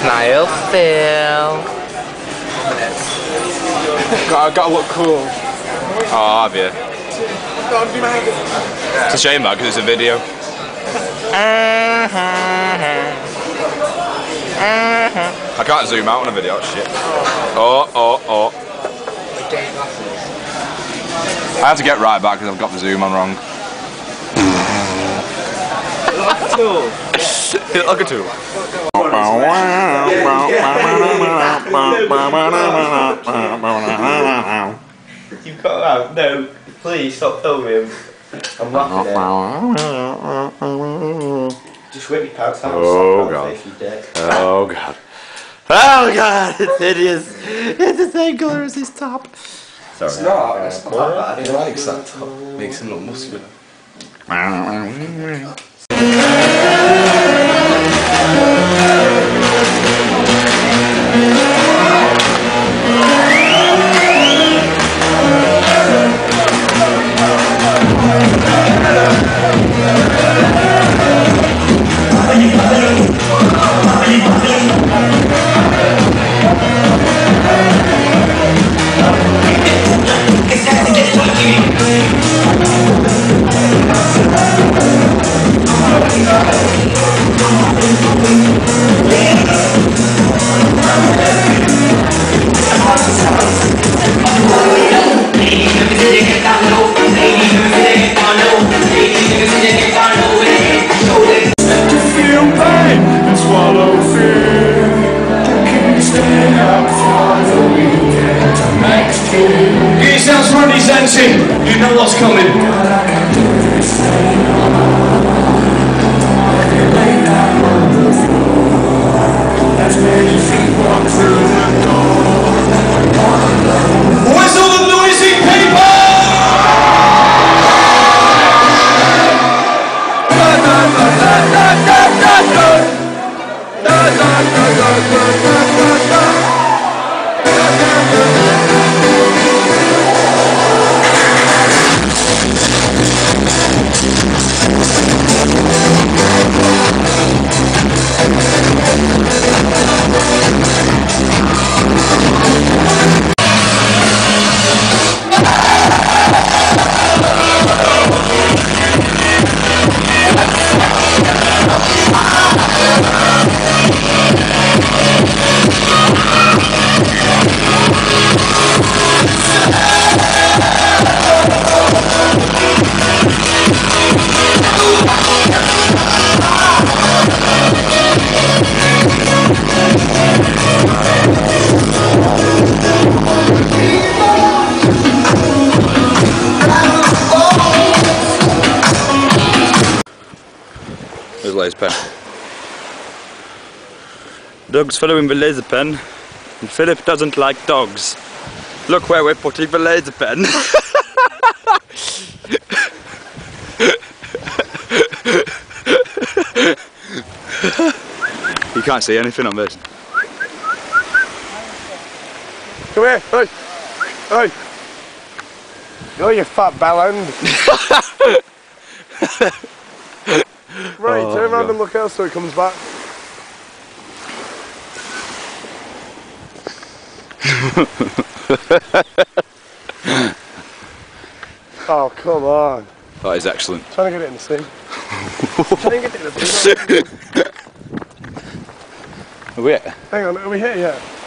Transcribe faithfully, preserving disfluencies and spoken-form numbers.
Smile, Phil. Gotta, gotta look cool. Oh, have you? It's a shame that, because it's a video. I can't zoom out on a video, shit. Oh, oh, oh. I have to get right back because I've got the zoom on wrong. Like a tool. You got out. No, please stop filming. I'm laughing at it. Just whip your pants out. Oh god. Oh god. Oh god, it's hideous. It's the same colour as his top. Sorry. It's not, it's not bad. I like that top. Makes him look muscular. It sounds funny, Zante. You know what's coming. Where's all the noisy people? There's laser pen. Doug's following the laser pen, and Philip doesn't like dogs. Look where we're putting the laser pen. You can't see anything on this. Come here, hey, hey. Go, you fat bellend. Right, Oh, turn around God. and look else so he comes back. Oh, come on. That is excellent. Trying to get it in the sea. Trying to get it in the sea. Are we here? Hang on, are we here yet?